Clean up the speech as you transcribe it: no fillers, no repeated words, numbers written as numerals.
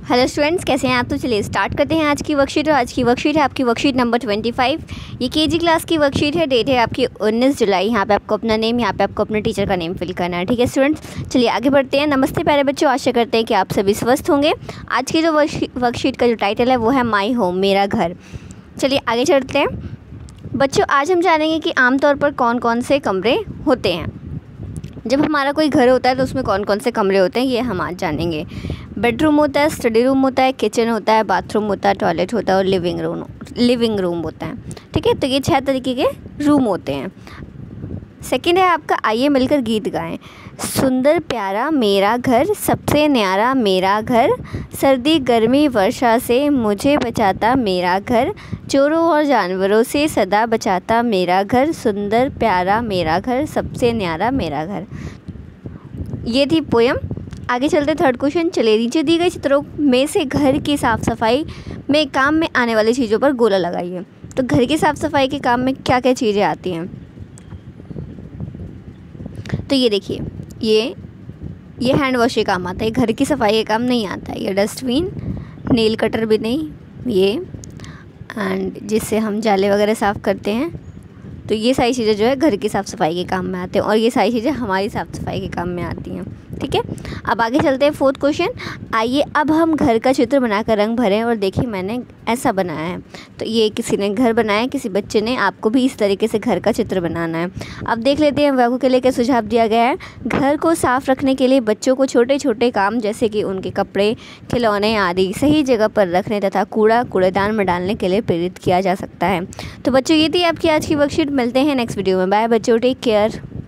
Hello students, कैसे हैं आप। तो चलिए स्टार्ट करते हैं आज की वर्कशीट। और आज की वर्कशीट है आपकी वर्कशीट नंबर 25। ये केजी क्लास की वर्कशीट है। डेट है आपकी 19 जुलाई। यहाँ पे आपको अपना नेम, यहाँ पे आपको अपने टीचर का नेम फिल करना है। ठीक है स्टूडेंट्स, चलिए आगे बढ़ते हैं। नमस्ते प्यारे बच्चों, आशा करते हैं कि आप सभी स्वस्थ होंगे। आज की जो वर्कशीट का जो टाइटल है वो है माई होम, मेरा घर। चलिए आगे चलते हैं बच्चों। आज हम जानेंगे कि आमतौर पर कौन कौन से कमरे होते हैं। जब हमारा कोई घर होता है तो उसमें कौन कौन से कमरे होते हैं ये हम आज जानेंगे। बेडरूम होता है, स्टडी रूम होता है, किचन होता है, बाथरूम होता है, टॉयलेट होता है और लिविंग रूम होता है। ठीक है, तो ये 6 तरीके के रूम होते हैं। सेकंड है आपका, आइए मिलकर गीत गाएं। सुंदर प्यारा मेरा घर, सबसे न्यारा मेरा घर, सर्दी गर्मी वर्षा से मुझे बचाता मेरा घर, चोरों और जानवरों से सदा बचाता मेरा घर, सुंदर प्यारा मेरा घर, सबसे न्यारा मेरा घर। ये थी पोयम। आगे चलते थर्ड क्वेश्चन। चलिए, नीचे दी गई चित्रों में से घर की साफ़ सफाई में काम में आने वाली चीज़ों पर गोला लगाइए। तो घर की साफ़ सफाई के काम में क्या क्या चीज़ें आती हैं। तो ये देखिए, ये हैंड वॉश के काम आता है। घर की सफाई के काम नहीं आता है। ये डस्टबिन, नेल कटर भी नहीं, ये एंड जिससे हम जाले वगैरह साफ़ करते हैं। तो ये सारी चीज़ें जो है घर की साफ़ सफाई के काम में आते हैं और ये सारी चीज़ें हमारी साफ़ सफाई के काम में आती हैं। ठीक है, अब आगे चलते हैं फोर्थ क्वेश्चन। आइए अब हम घर का चित्र बनाकर रंग भरें और देखिए मैंने ऐसा बनाया है। तो ये किसी ने घर बनाया है, किसी बच्चे ने। आपको भी इस तरीके से घर का चित्र बनाना है। अब देख लेते हैं वाकू के लिए क्या सुझाव दिया गया है। घर को साफ़ रखने के लिए बच्चों को छोटे छोटे काम जैसे कि उनके कपड़े, खिलौने आदि सही जगह पर रखने तथा कूड़ेदान में डालने के लिए प्रेरित किया जा सकता है। तो बच्चों, ये थी आपकी आज की वर्कशीट। मिलते हैं नेक्स्ट वीडियो में। बाय बच्चों, टेक केयर।